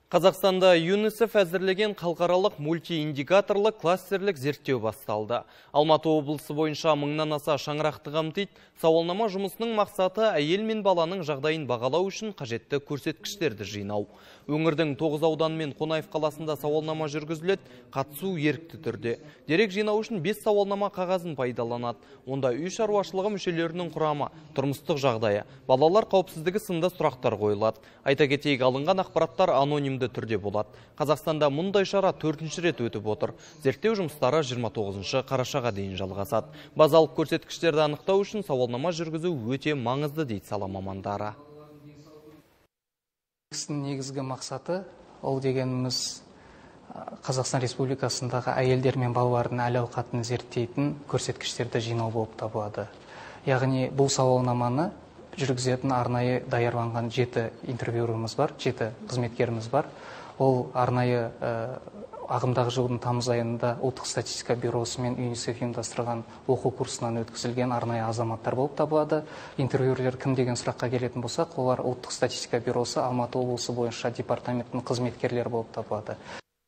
Қазақстанда ЮНИСЕФ әзірлеген халықаралық мультииндикаторлық кластерлік зерттеу басталды. Алматы облысы бойынша мыңнан аса шаңырақты қамтиды. Сауалнама жұмысының мақсаты әйел мен баланың жағдайын бағалау үшін қажетті көрсеткіштерді жинау. Өңірдің 9 ауданы мен Қонаев қаласында сауалнама жүргізіледі, қатысу ерікті түрде. Дерек жинау үшін 5 сауалнама қағазын пайдаланады. Онда үй шаруашылығы мүшелерінің құрамы, тұрмыстық жағдайы, балалар қауіпсіздігі сынды сұрақтар қойылады. Айта кетейік, алынған ақпараттар анонимді түрде болады. Қазақстанда мұндай шара 4-ші рет өтіп отыр. Зерттеу жұмыстары 29 қарашаға дейін жалғасады. Базалық көрсеткіштерді анықтау үшін сауалнама жүргізу өте маңызды дейді сала мамандары. Негізгі мақсаты ол дегеніміз Қазақстан Республикасындағы әйелдер мен балалардың әл-ауқатын зерттейтін көрсеткіштерді жинау болып табылады. Яғни бұл сауалнаманы жүргізетін арнайы даярланған 7 интервьюеріміз бар, 7 қызметкеріміз бар. Ол арнайы ағымдағы жылдың тамыз айында ұлттық статистика бюросы мен ЮНИСЕФ ұйымдастырған оқу курсынан өткізілген арнайы азаматтар болып табылады. Интервьюерлер кім деген сұраққа келетін болсақ, олар ұлттық статистика бюросы Алматы облысы бойынша департаменттің қызметкерлері болып табылады.